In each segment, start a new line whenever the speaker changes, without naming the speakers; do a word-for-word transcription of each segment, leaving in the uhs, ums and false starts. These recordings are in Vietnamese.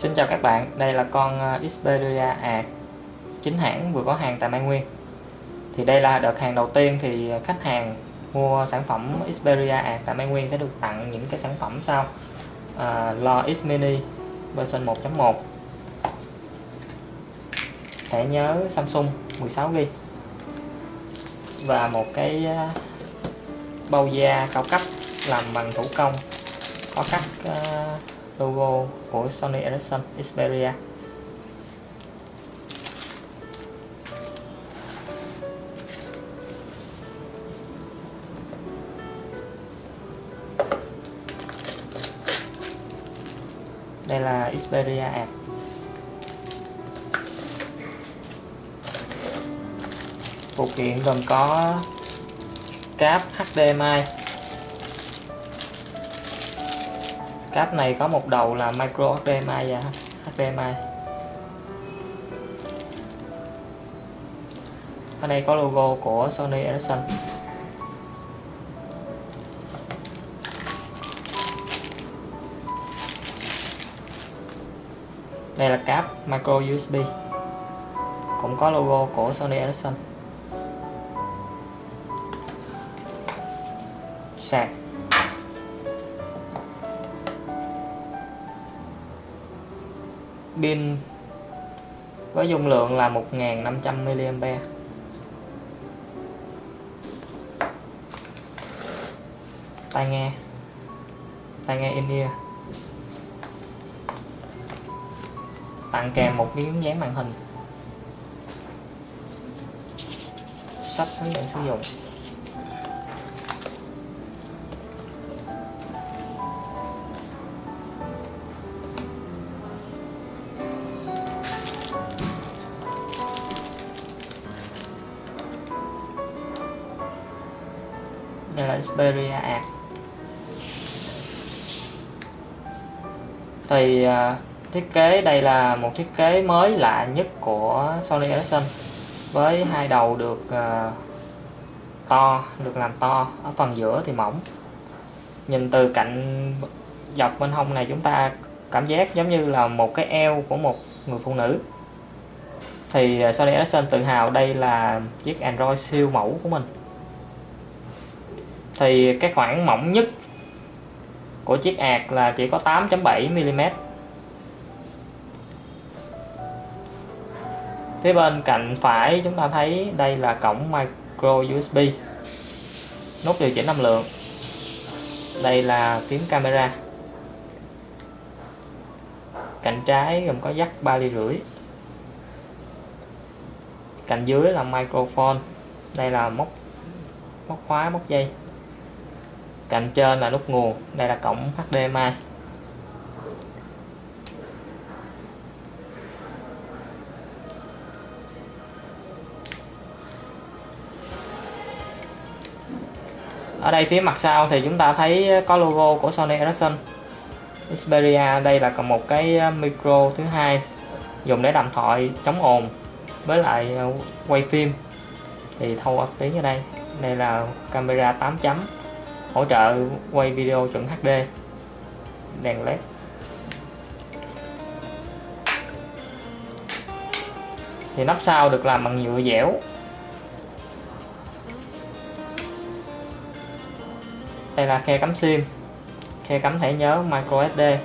Xin chào các bạn, đây là con Xperia Art chính hãng vừa có hàng tại Mai Nguyên. Thì đây là đợt hàng đầu tiên thì khách hàng mua sản phẩm Xperia Art tại Mai Nguyên sẽ được tặng những cái sản phẩm sau: à, loa X Mini version một chấm một, thẻ nhớ Samsung mười sáu gi ga bai và một cái bao da cao cấp làm bằng thủ công có khắc uh, logo của Sony Ericsson Xperia. Đây là Xperia Art. Phụ kiện gồm có cáp hát đê em i. Cáp này có một đầu là micro hát đê em i và hát đê em i. Ở đây có logo của Sony Ericsson. Đây là cáp micro u ét bê, cũng có logo của Sony Ericsson. Sạc. Pin với dung lượng là một nghìn năm trăm mi li am pe. Tai nghe, tai nghe in-ear. Tặng kèm một miếng dán màn hình, sách hướng dẫn sử dụng. Đây là Xperia Art. Thì uh, thiết kế đây là một thiết kế mới lạ nhất của Sony Ericsson, với hai đầu được uh, to, được làm to, ở phần giữa thì mỏng. Nhìn từ cạnh dọc bên hông này chúng ta cảm giác giống như là một cái eo của một người phụ nữ. Thì uh, Sony Ericsson tự hào đây là chiếc Android siêu mẫu của mình. Thì cái khoảng mỏng nhất của chiếc Art là chỉ có tám chấm bảy mi li mét. Phía bên cạnh phải chúng ta thấy đây là cổng micro u ét bê, nút điều chỉnh âm lượng. Đây là phím camera. Cạnh trái gồm có jack ba ly rưỡi. Cạnh dưới là microphone. Đây là móc móc khóa, móc dây. Cạnh trên là nút nguồn. Đây là cổng hát đê em i. Ở đây phía mặt sau thì chúng ta thấy có logo của Sony Ericsson Xperia. Đây là còn một cái micro thứ hai dùng để đàm thoại chống ồn với lại quay phim thì thâu âm tiếng ở đây. Đây là camera tám chấm hỗ trợ quay video chuẩn hát đê. Đèn led. Thì nắp sau được làm bằng nhựa dẻo. Đây là khe cắm sim, khe cắm thẻ nhớ micro ét đê.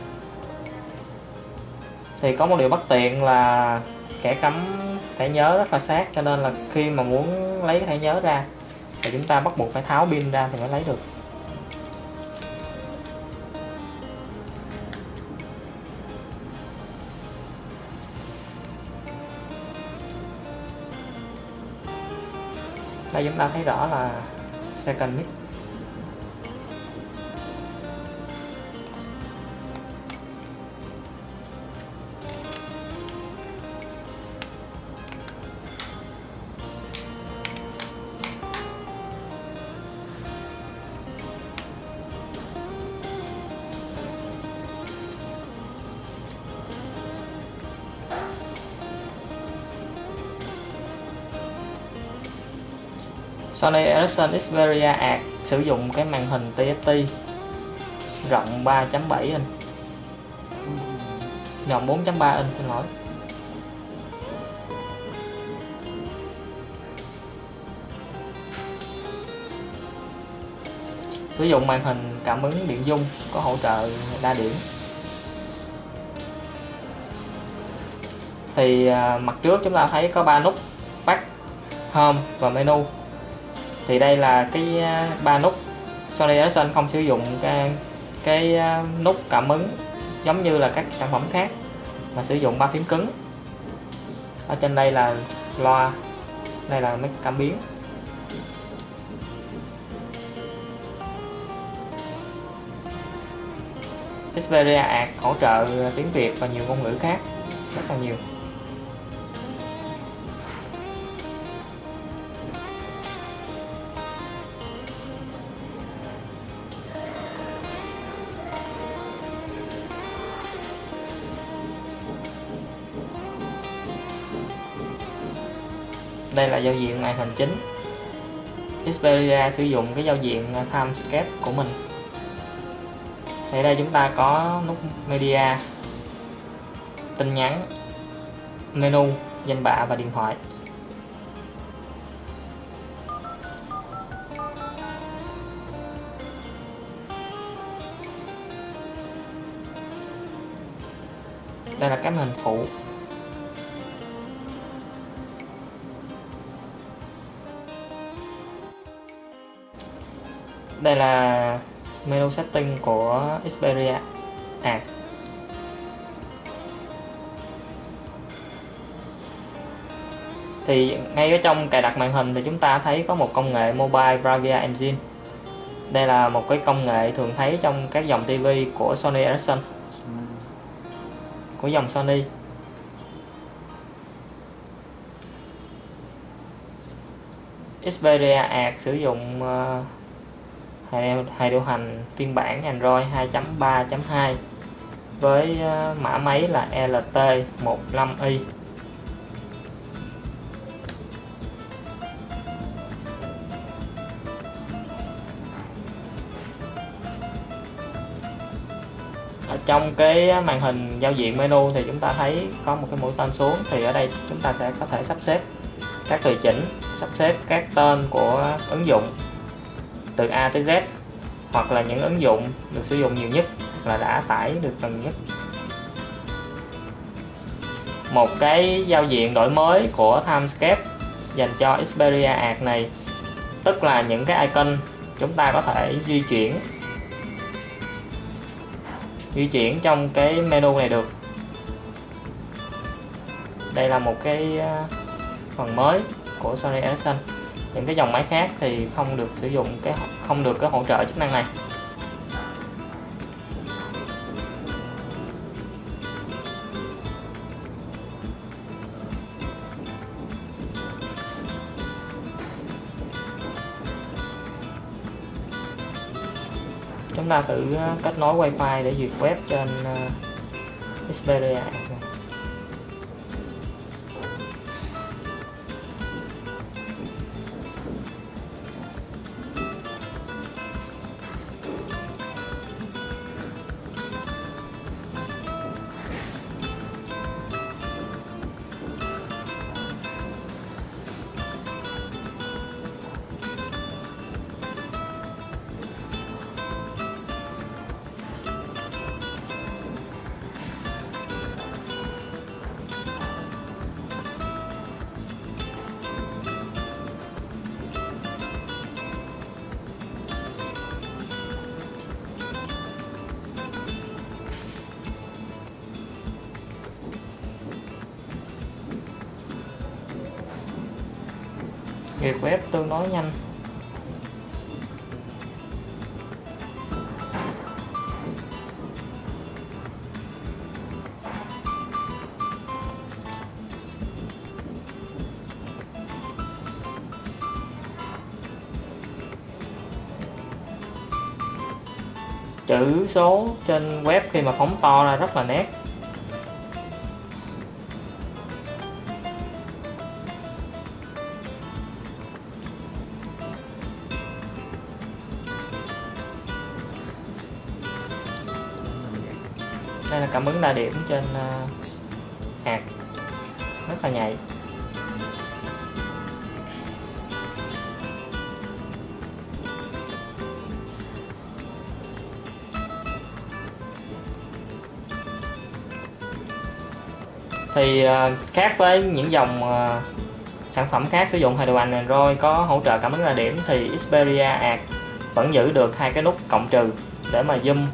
Thì có một điều bất tiện là khe cắm thẻ nhớ rất là sát, cho nên là khi mà muốn lấy cái thẻ nhớ ra thì chúng ta bắt buộc phải tháo pin ra thì mới lấy được. Đây chúng ta thấy rõ là second mic. Sony Ericsson Xperia Art sử dụng cái màn hình tê ép tê rộng ba chấm bảy inch. dòng bốn chấm ba inch, xin lỗi. Sử dụng màn hình cảm ứng điện dung có hỗ trợ đa điểm. Thì à, mặt trước chúng ta thấy có ba nút Back, Home và Menu. Thì đây là cái ba nút Sony Ericsson không sử dụng cái, cái nút cảm ứng giống như là các sản phẩm khác, mà sử dụng ba phím cứng. Ở trên đây là loa, đây là mấy cảm biến. Xperia Art hỗ trợ tiếng Việt và nhiều ngôn ngữ khác rất là nhiều. Đây là giao diện màn hình chính. Xperia sử dụng cái giao diện Timescape của mình. Thì đây chúng ta có nút Media, tin nhắn, menu, danh bạ và điện thoại. Đây là cái hình phụ. Đây là menu setting của Xperia Art. Thì ngay ở trong cài đặt màn hình thì chúng ta thấy có một công nghệ Mobile Bravia Engine. Đây là một cái công nghệ thường thấy trong các dòng ti vi của Sony Ericsson, của dòng Sony. Xperia Art sử dụng uh, hệ điều hành phiên bản Android hai chấm ba chấm hai với mã máy là L T mười lăm i. Ở trong cái màn hình giao diện menu thì chúng ta thấy có một cái mũi tên xuống, thì ở đây chúng ta sẽ có thể sắp xếp các tùy chỉnh, sắp xếp các tên của ứng dụng từ A tới Z, hoặc là những ứng dụng được sử dụng nhiều nhất là đã tải được gần nhất. Một cái giao diện đổi mới của Timescape dành cho Xperia Art này, tức là những cái icon chúng ta có thể di chuyển di chuyển trong cái menu này được. Đây là một cái phần mới của Sony Ericsson. Những cái dòng máy khác thì không được sử dụng cái không được cái hỗ trợ chức năng này. Chúng ta thử kết nối Wi-Fi để duyệt web trên Xperia. Duyệt web tương đối nhanh. Chữ số trên web khi mà phóng to ra rất là nét. Đây là cảm ứng đa điểm trên uh, hạt, rất là nhạy. Thì uh, khác với những dòng uh, sản phẩm khác sử dụng Hydro and Android có hỗ trợ cảm ứng đa điểm, thì Xperia Arc vẫn giữ được hai cái nút cộng trừ để mà zoom.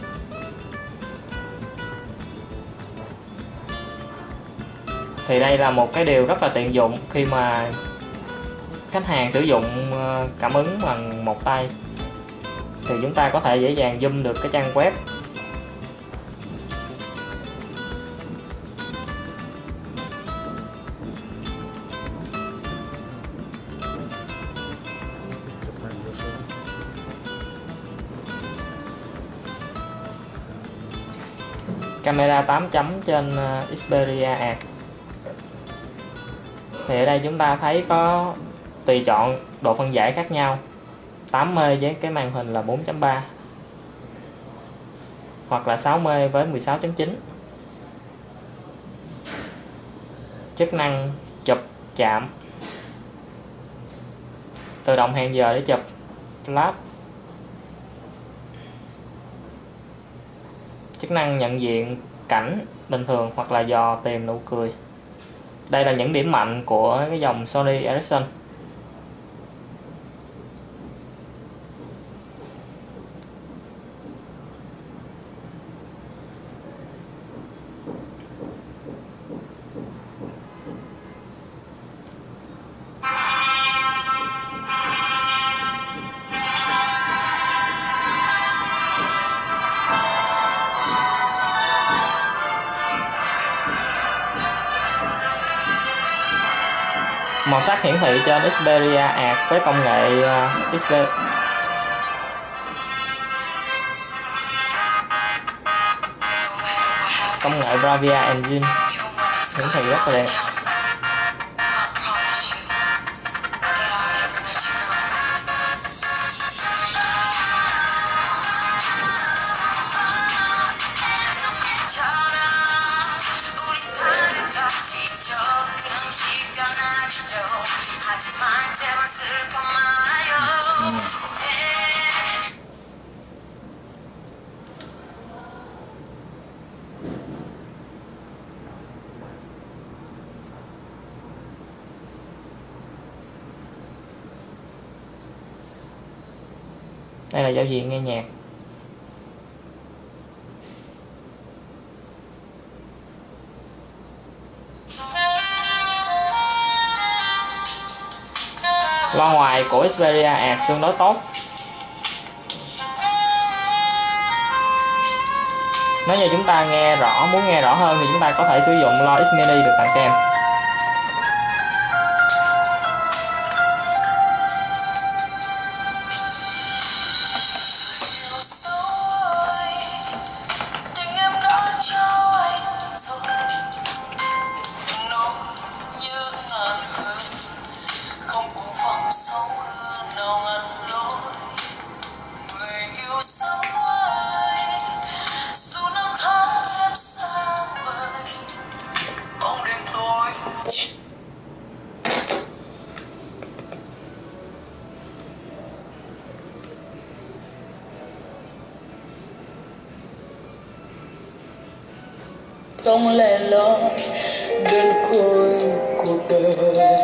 Thì đây là một cái điều rất là tiện dụng khi mà khách hàng sử dụng cảm ứng bằng một tay, thì chúng ta có thể dễ dàng zoom được cái trang web. Camera tám chấm trên Xperia Arc. Thì ở đây chúng ta thấy có tùy chọn độ phân giải khác nhau, tám mê với cái màn hình là bốn chấm ba, hoặc là sáu mê với mười sáu chấm chín. Chức năng chụp chạm, tự động hẹn giờ để chụp flash, chức năng nhận diện cảnh bình thường hoặc là dò tìm nụ cười. Đây là những điểm mạnh của cái dòng Sony Ericsson. Màu sắc hiển thị trên Xperia Arc với công nghệ uh, Xperia công nghệ Bravia Engine hiển thị rất là đẹp. Đây là giao diện nghe nhạc. Loa ngoài của Xperia Arc tương đối tốt. Nếu như chúng ta nghe rõ, muốn nghe rõ hơn thì chúng ta có thể sử dụng loa X Mini được tặng kèm.
Không lẻ loi đơn côi cuộc đời.